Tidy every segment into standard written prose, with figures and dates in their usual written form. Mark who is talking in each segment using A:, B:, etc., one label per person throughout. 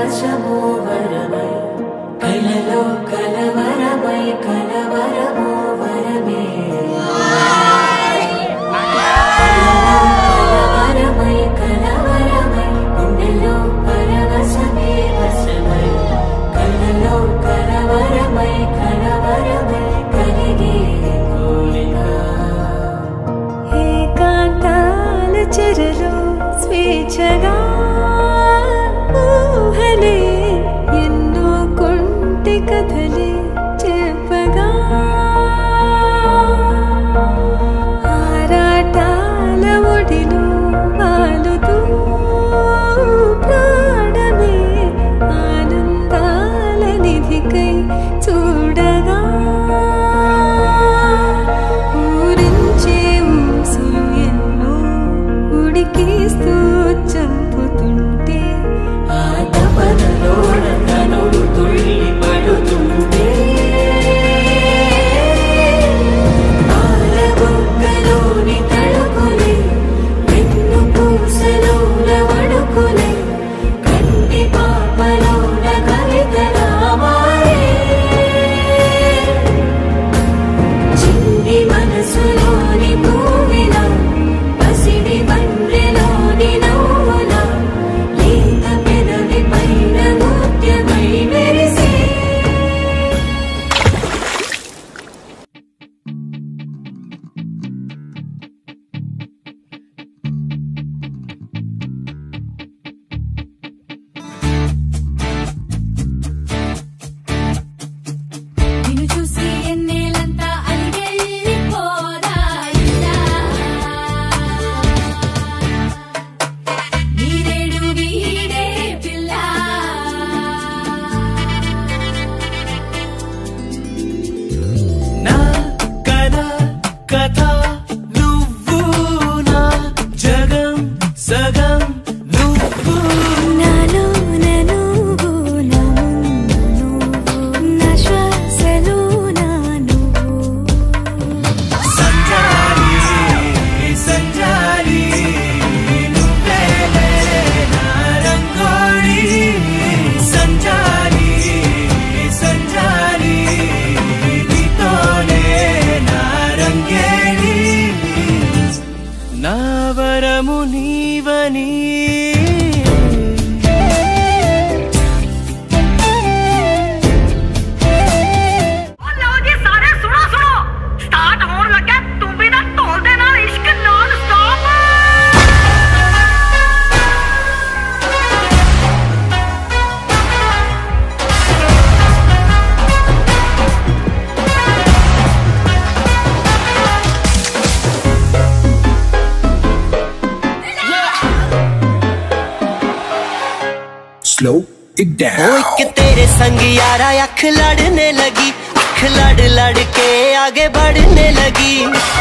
A: slow it down.
B: ओ एक तेरे संग यारा अख लड़ने लगी, अख लड़ लड़ के आगे बढ़ने लगी।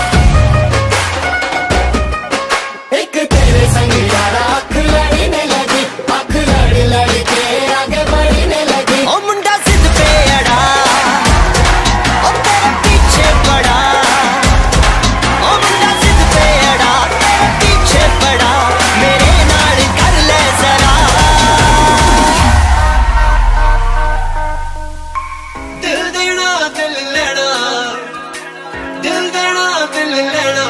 B: एक तेरे संग यारा अख लड़ने लगी, अख लड़ लड़ के आगे बढ़ने लगी। ओ मुंडा जिद पे अड़ा, ओ तेरे पीछे पड़ा। ओ मुंडा जिद पे अड़ा, तेरे पीछे पड़ा। मेरे नाल कर ले जरा। दिल देना दिल लेना, दिल देना दिल लेना।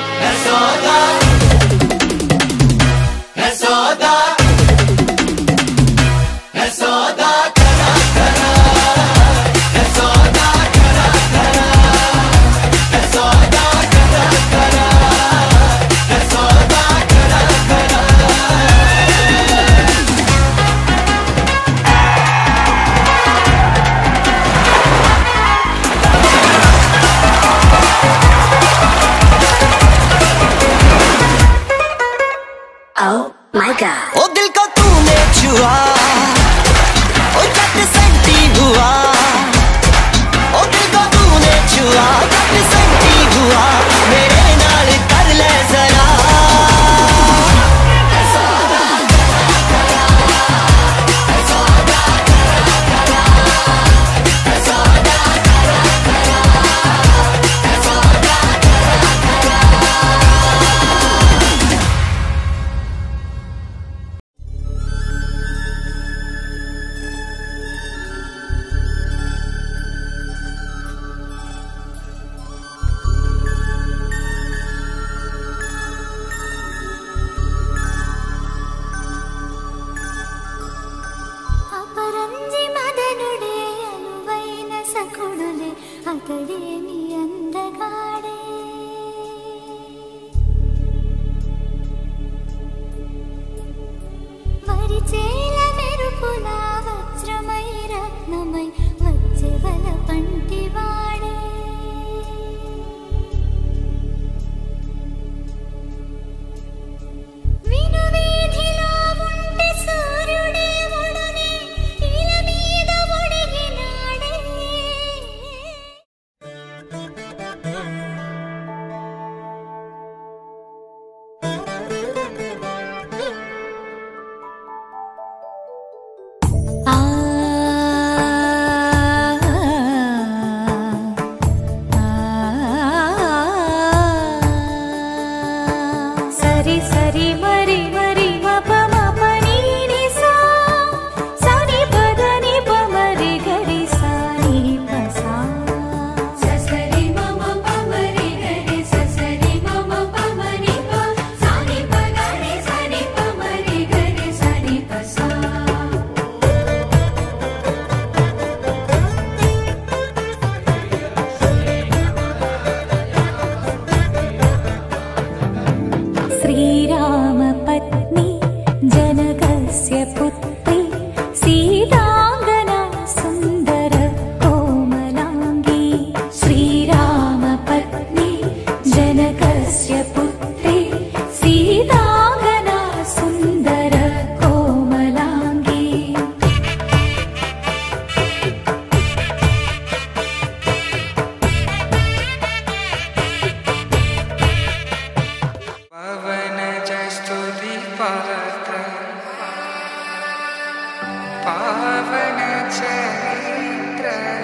C: పావన చరిత్ర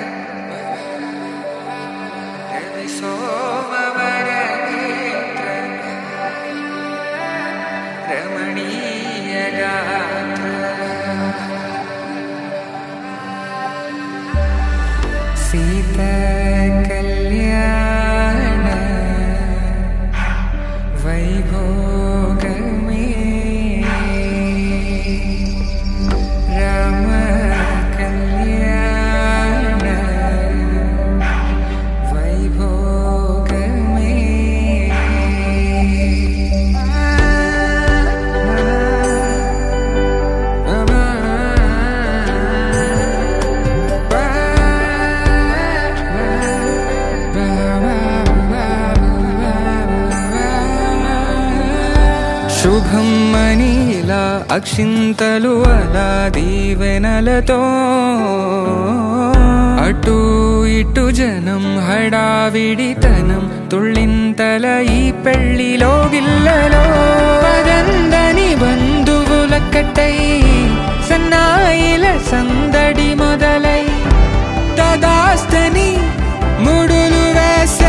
C: రవి సోమవర నేత్ర రమణీయ గాత్ర సీత కళ్యాణ వైభోగమే రామ కళ్యాణ వైభోగమే శుభం మనీలా అక్షింతలు అలా దీవెనలతో అటు ఇటు జనం హడావిడితనం తుళ్ళింతల ఈ పెళ్లిలో గిల్లలో పదందని బంధువుల కట్టై సన్నాయిల సందడి మొదలై తదాస్తని ముడులు వేసే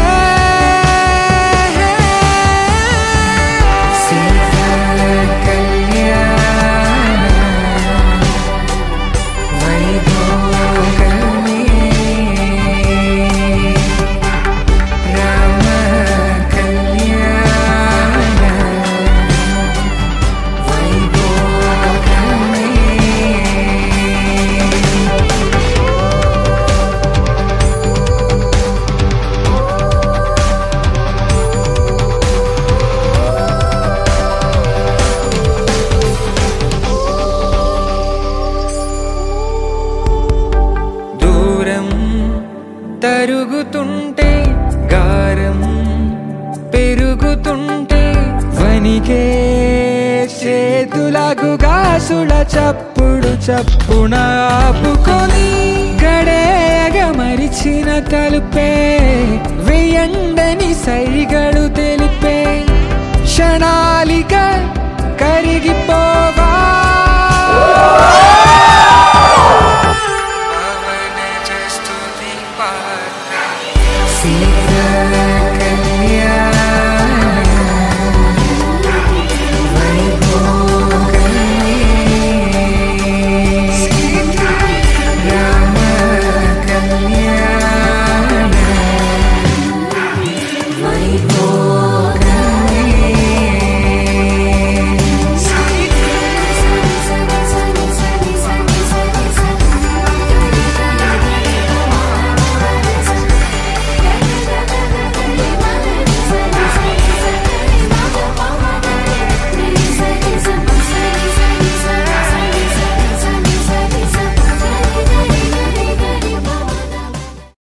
C: తరుగుతుంటే గారం పెరుగుతుంటే వనికే చేతులకు గాసుల చప్పుడు చప్పున ఆపుకొని గడేగ మరిచిన తలుపే వెయ్యండని సైగడు తెలిపే క్షణాలిక